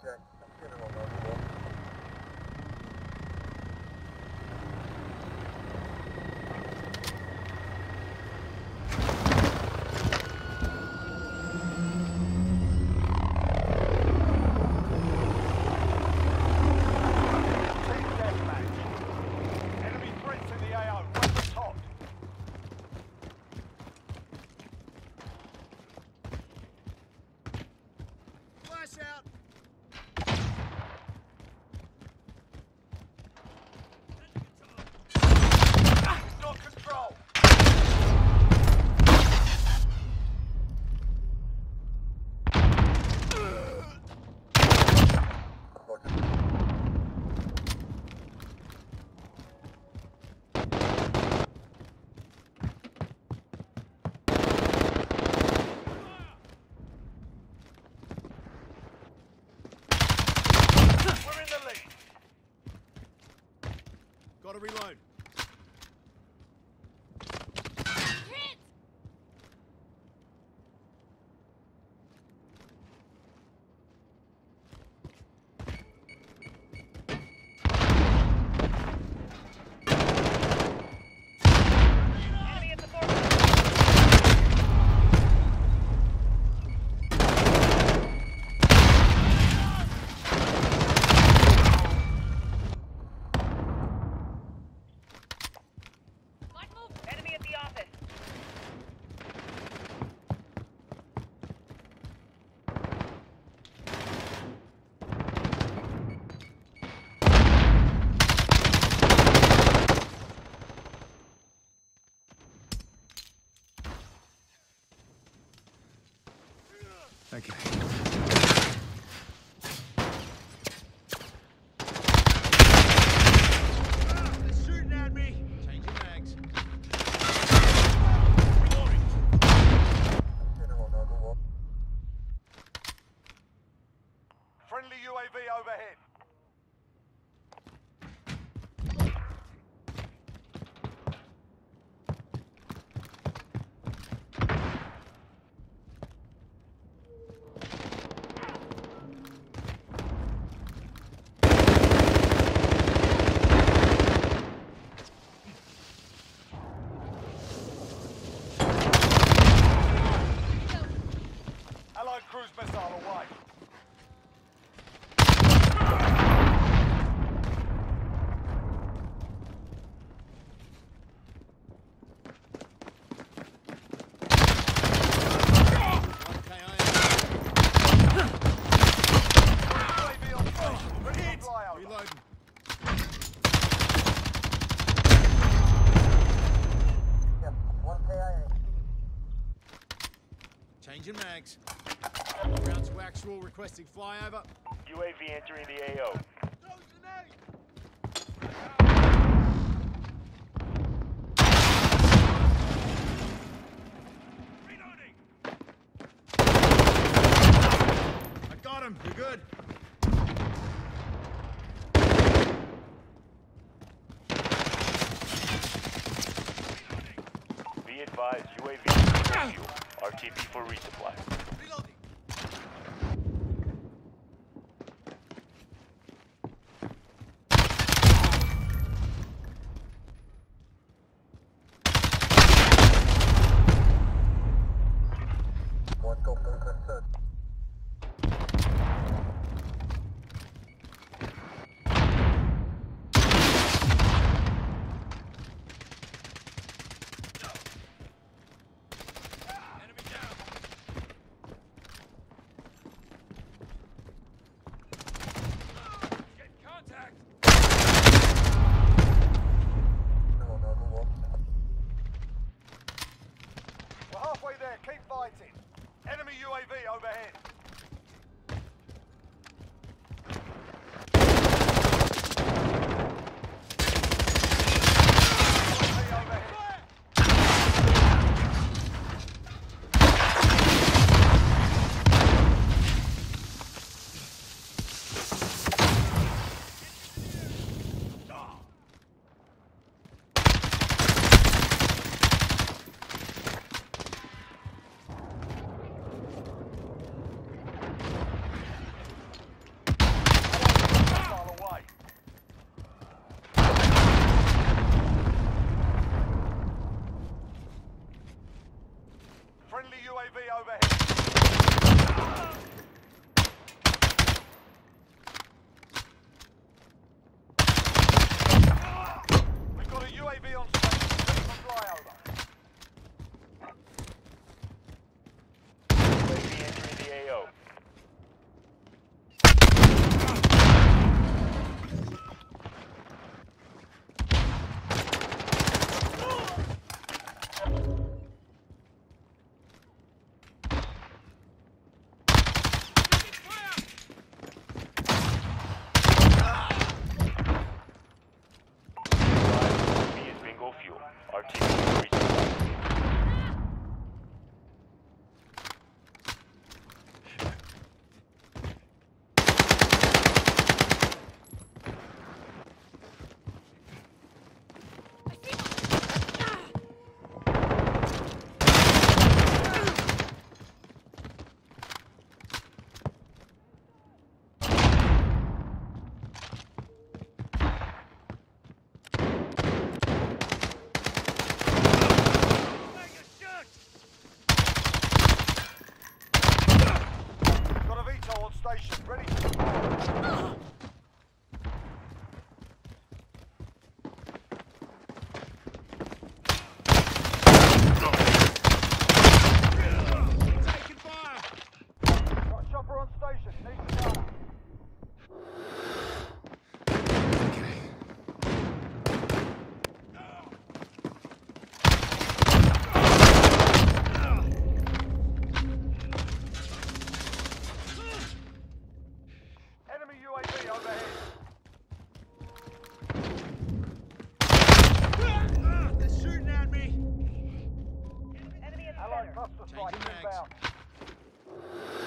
Gotta reload. Okay. They're shooting at me. Changing mags. Friendly UAV overhead. Allied cruise missile away. UAV on station. Ready for flyover. Reloading. Changing mags. Ground to actual, requesting flyover. UAV entering the AO. I got him. You're good. Be advised, UAV fuel. RTB for resupply. Reloading. We're halfway there. Keep fighting. Enemy UAV overhead. UAV overhead. UAV overhead. We've got a UAV on station, ready for flyover. UAV entering the AO. UAV is bingo fuel. RTB is resupplying. Got a VTOL on station, ready to deploy. Taking fire! Got a chopper on station, need to go. Enemy UAV overhead. They're shooting at me! Allied cluster strike Changing mags. inbound.